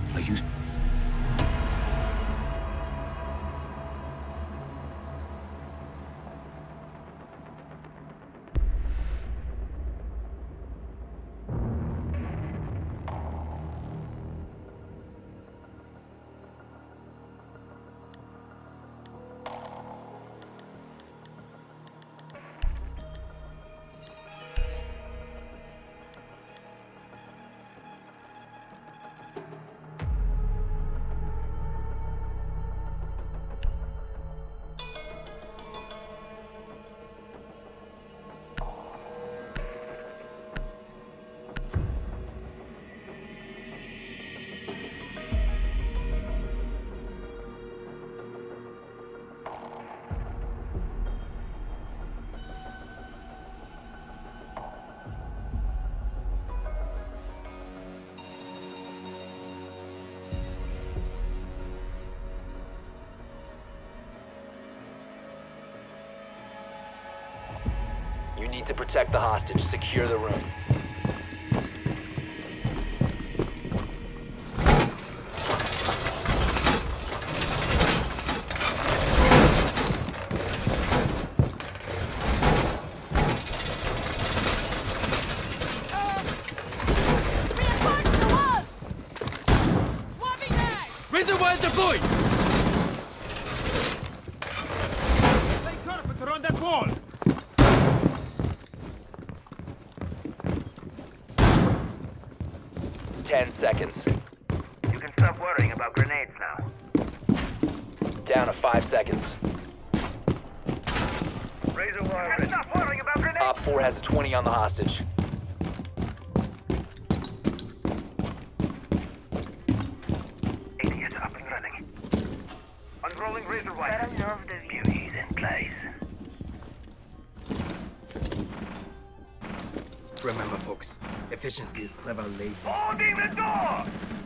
Are you... You need to protect the hostage. Secure the room. Reservoir deployed! Lay carpet around that wall! 10 seconds. You can stop worrying about grenades now. Down to 5 seconds. Razor wire ready. Stop worrying about grenades! Op 4 has a 20 on the hostage. ATS up and running. Unrolling razor wire. I love the beauty's in place. Remember, folks, efficiency is clever lazy. Holding the door!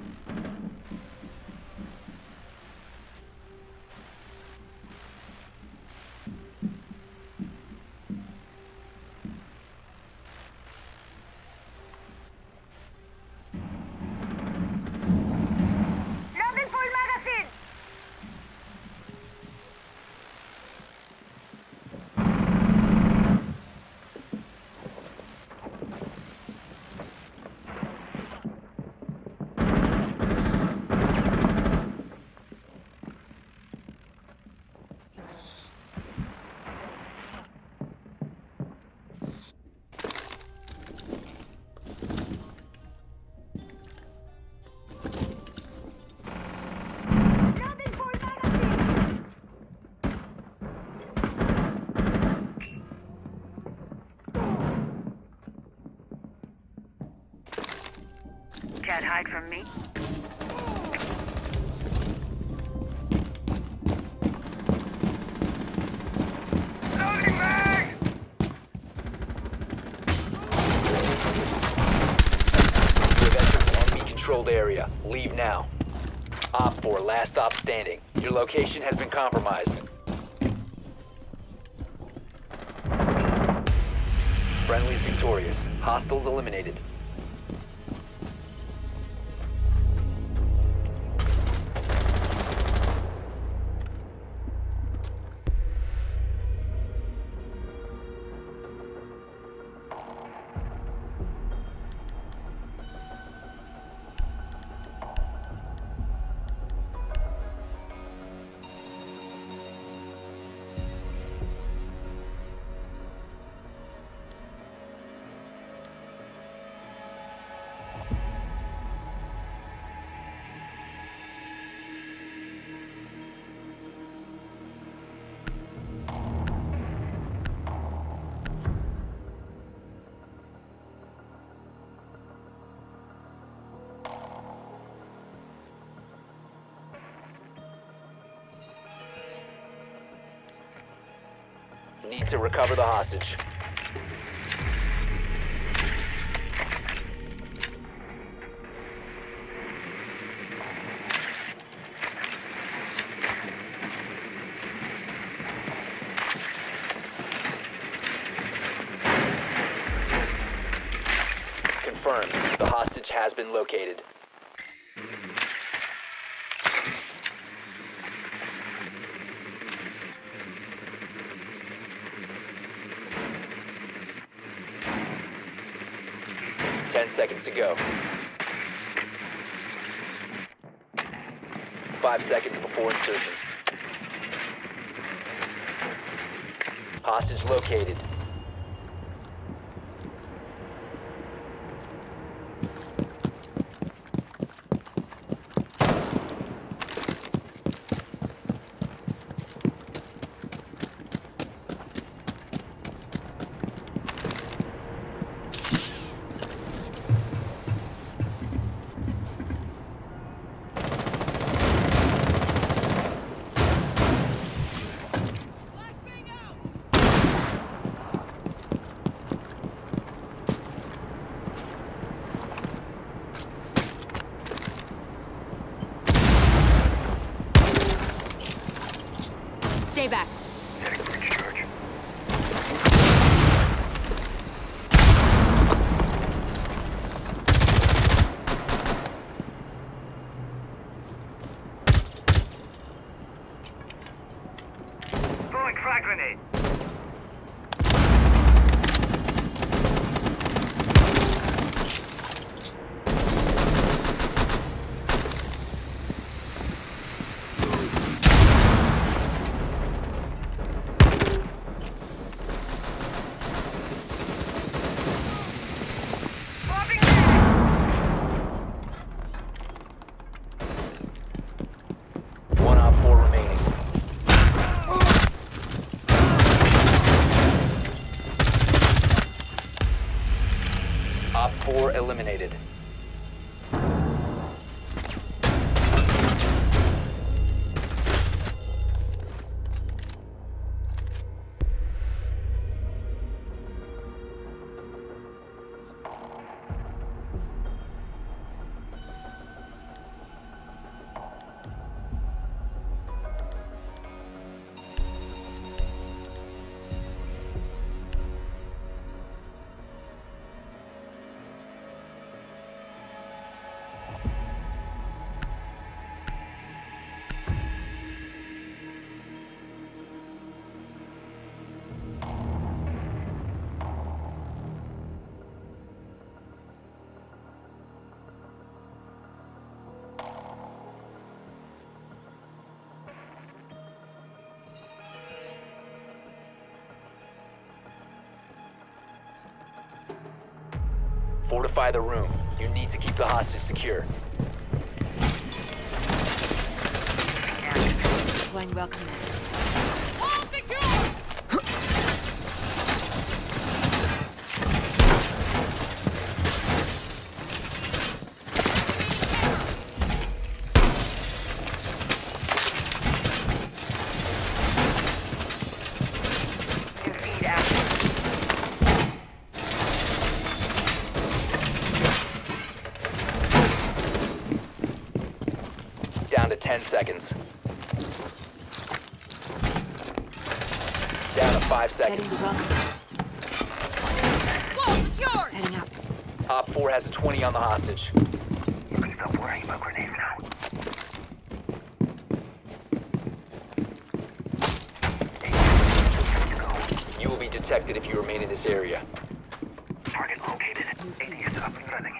Loading full magazine! Loading full magazine! Can't hide from me. Loading mag! You've entered an enemy-controlled area. Leave now. Op 4, last stop standing. Your location has been compromised. Friendly's victorious. Hostiles eliminated. Need to recover the hostage. Confirmed. The hostage has been located. go. 5 seconds before insertion. Hostage located. Stay back. Setting breach charge. Throwing frag grenade. One Op 4 remaining. Op 4 eliminated. Fortify the room. You need to keep the hostage secure. Deploying welcome. All secure! New feed active. Down to 10 seconds. Down to 5 Setting seconds. the welcome. Wall secured! Setting up. Op 4 has a 20 on the hostage. You can stop worrying about grenades now. You will be detected if you remain in this area. Target located. Atheist up and running.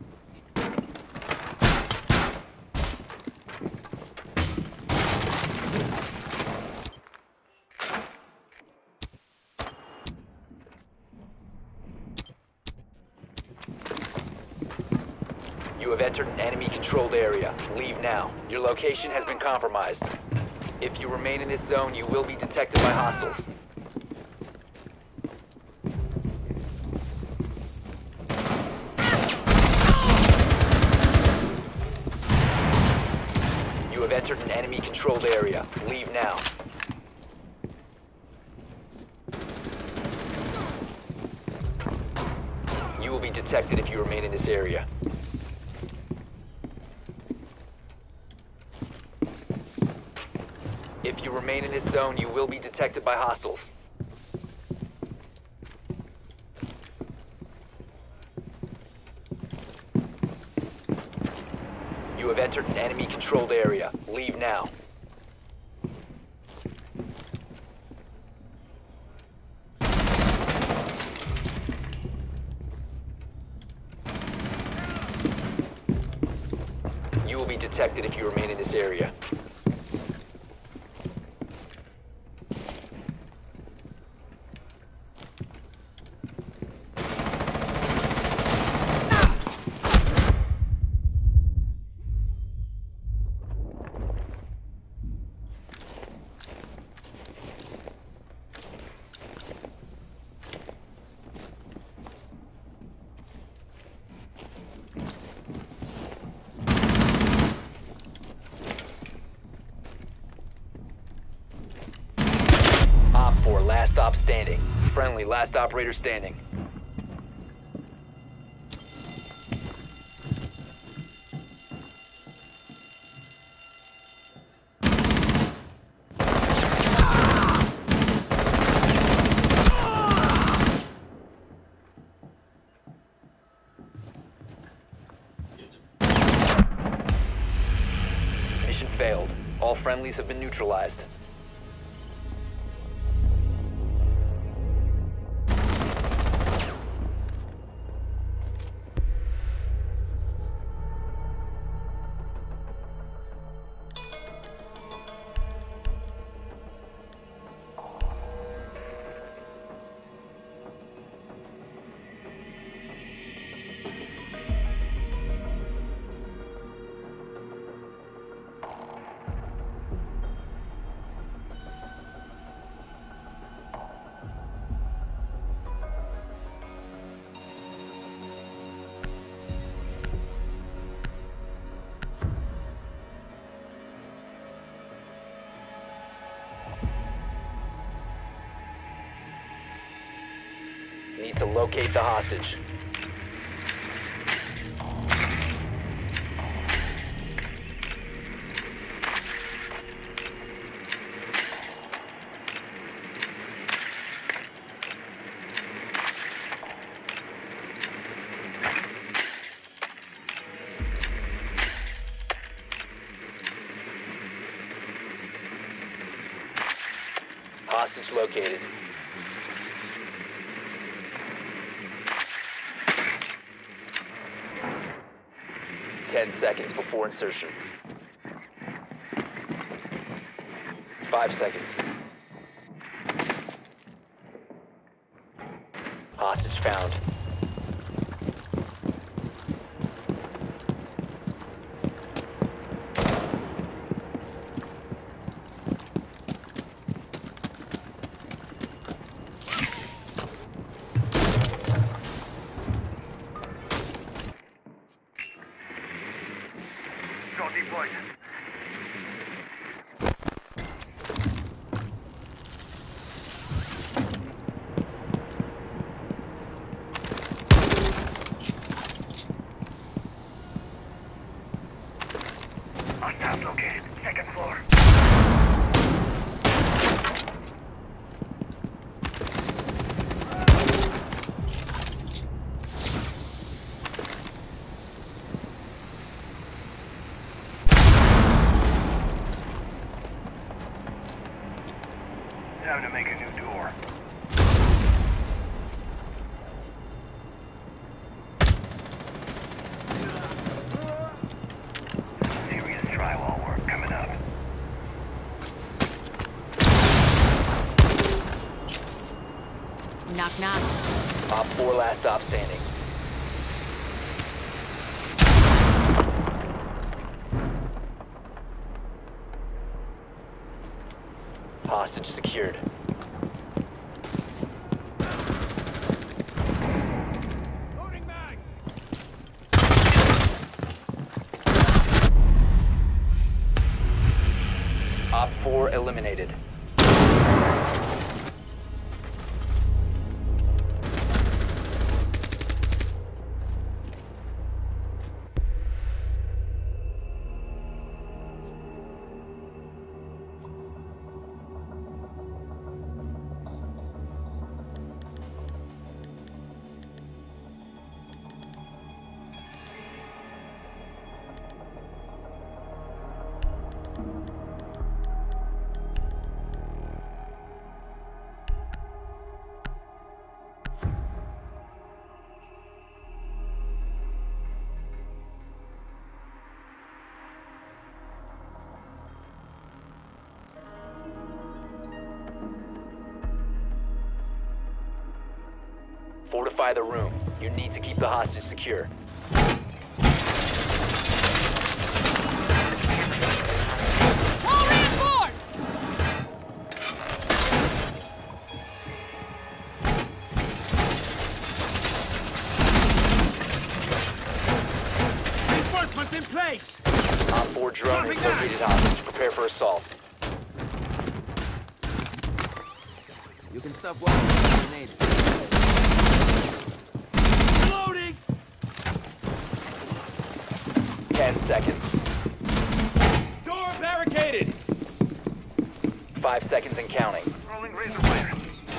You have entered an enemy-controlled area. Leave now. Your location has been compromised. If you remain in this zone, you will be detected by hostiles. You have entered an enemy-controlled area. Leave now. You will be detected if you remain in this area. If you remain in this zone, you will be detected by hostiles. You have entered an enemy-controlled area. Leave now. be detected if you remain in this area. Op 4, last stop standing. Friendly, last operator standing. Mission failed. All friendlies have been neutralized. Need to locate the hostage. Hostage located. Ten seconds before insertion. 5 seconds. Hostage found. Got deployed. Hostiles located. Second floor. Time to make a new door. Serious drywall work coming up. Knock knock. Op 4, last stop standing. Hostage secured. Loading mag! Op 4 eliminated. fortify the room. You need to keep the hostage secure. Wall reinforced! Reinforcements in place! Op 4 drone has located hostage. Prepare for assault. You can stop walking grenades. Loading! 10 seconds. Door barricaded! 5 seconds and counting. Rolling razor wire.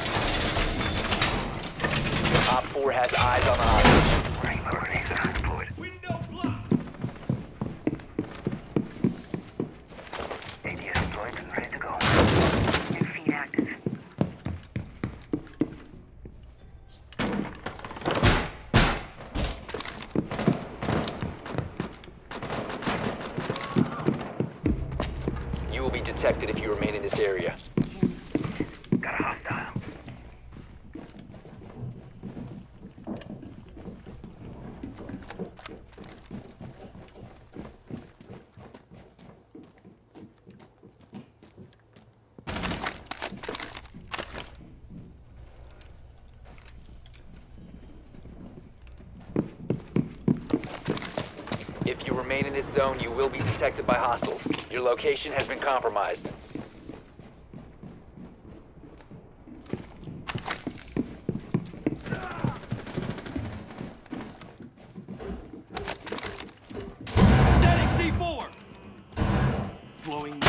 Op 4 has eyes on the hostage. Rainbow laser deployed. Window blocked! ADS deployed and ready to go. New feed active. You will be detected if you remain in this area. Got a hostile. If you remain in this zone, you will be detected by hostiles. Your location has been compromised. Setting C4! Blowing.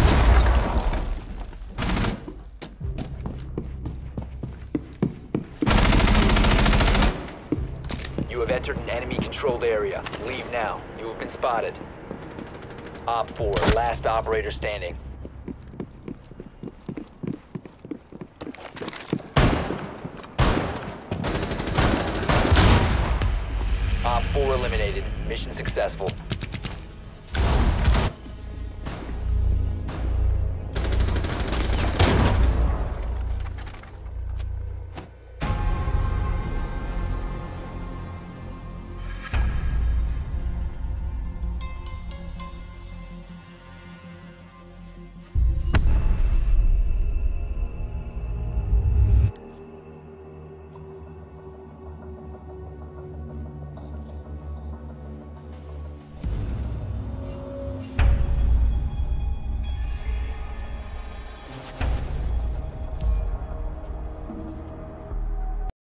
You have entered an enemy-controlled area. Leave now. You have been spotted. Op 4, last operator standing. Op 4 eliminated. Mission successful.